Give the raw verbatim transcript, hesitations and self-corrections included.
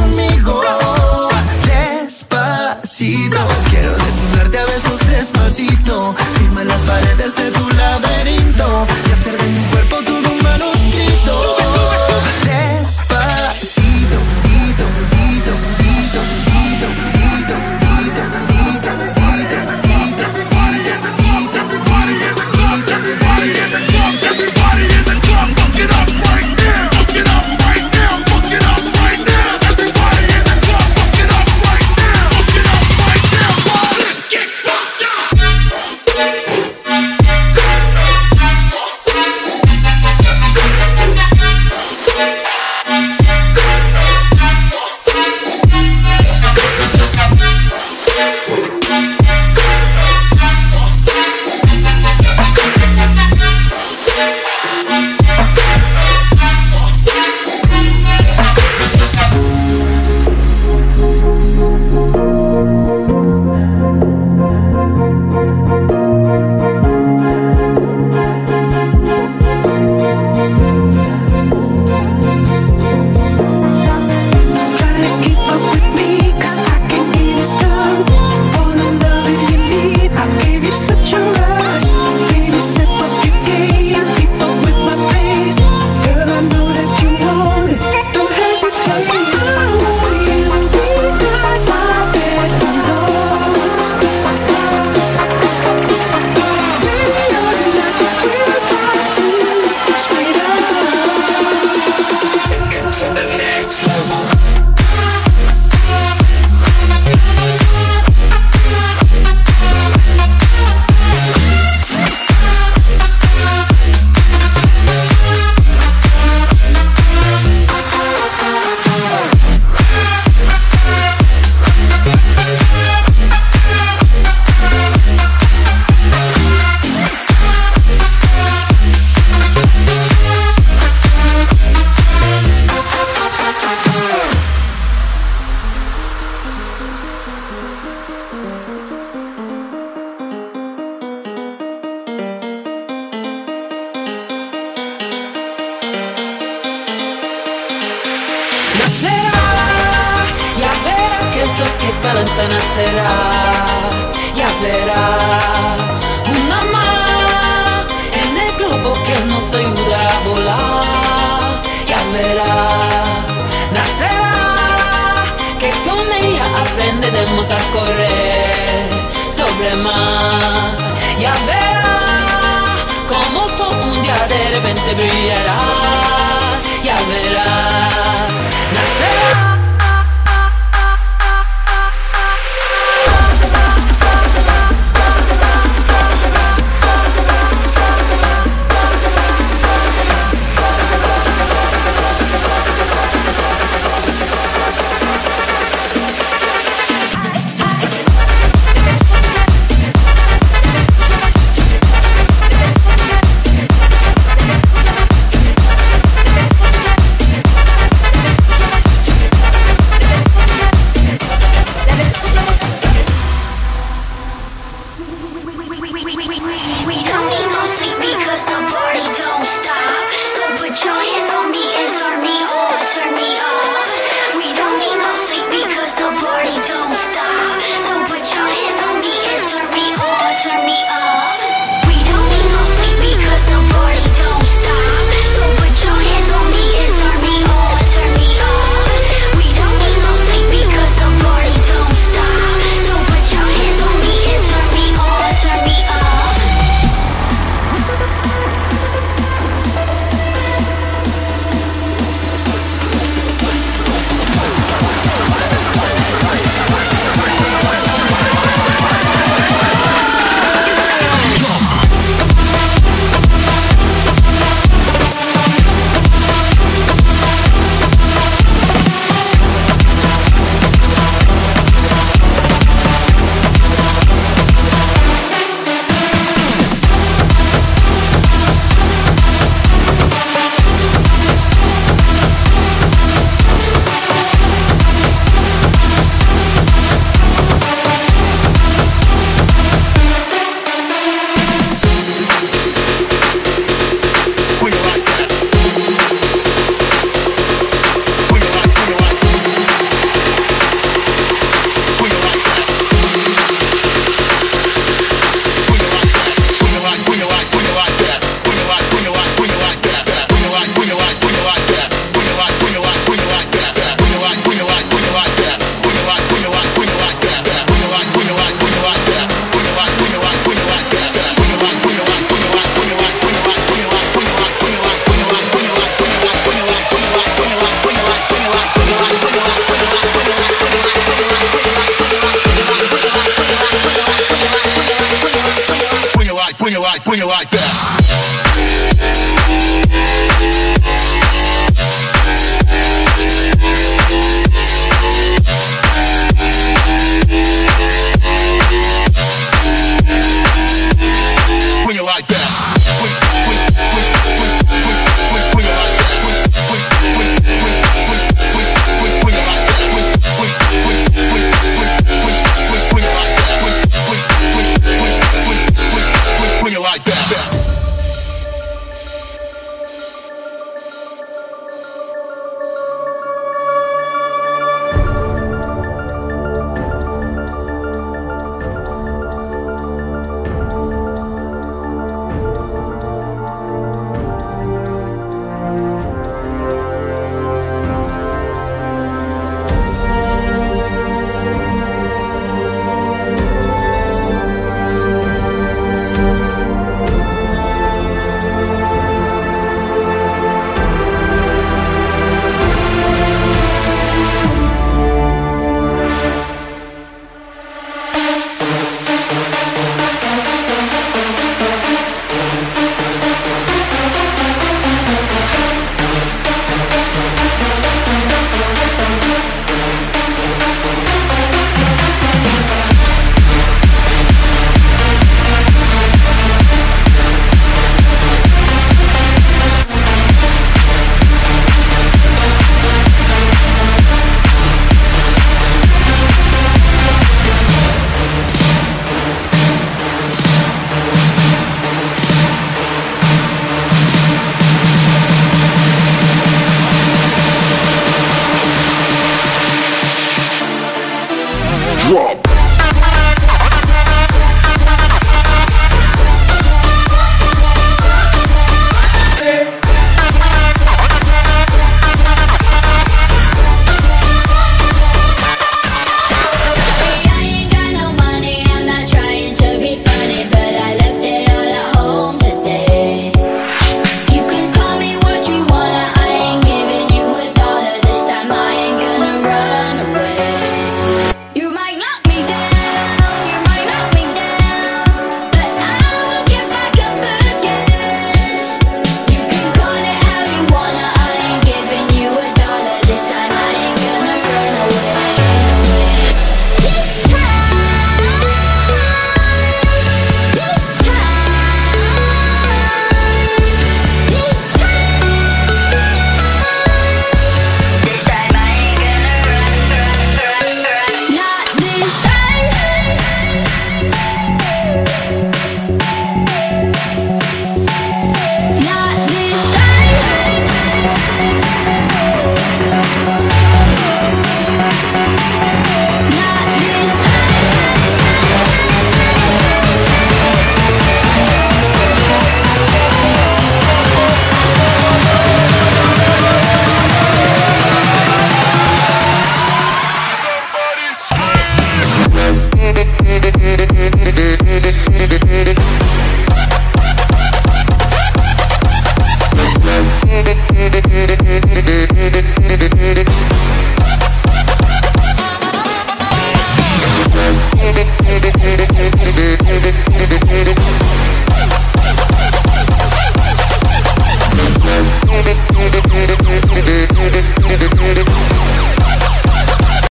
conmigo. Despacito, quiero desnudarte a besos despacito. Firma las paredes de tu laberinto y hacer de mi cuerpo todo un manuscrito. Despacito, dito, dito, dito, dito, dito, dito, dito, dito, dito, dito, everybody in the club, fuck it up right now, fuck it up right now, fuck it up right now. Everybody in the club, fuck it up right now, fuck it up right now. Let's get fucked up. calenta nacerá, ya verá una más en el globo que nos ayuda a volar, ya verá, nacerá, que con ella aprenderemos a correr sobre el mar, ya verá, como todo un día de repente brillará, ya verá, nacerá. bring it like that.